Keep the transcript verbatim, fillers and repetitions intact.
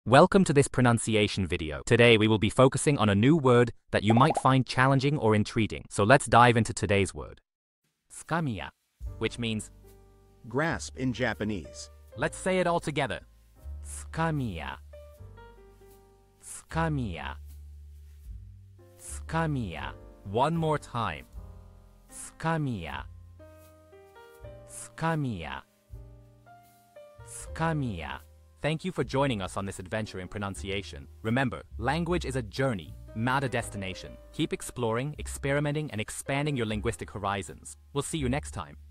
Welcome to this pronunciation video. Today we will be focusing on a new word that you might find challenging or intriguing. So let's dive into today's word. Tsukamia, which means grasp in Japanese. Let's say it all together. Tsukamia. Tsukamia. Tsukamia. One more time. Tsukamia. Tsukamia. Tsukamia. Thank you for joining us on this adventure in pronunciation. Remember, language is a journey, not a destination. Keep exploring, experimenting, and expanding your linguistic horizons. We'll see you next time.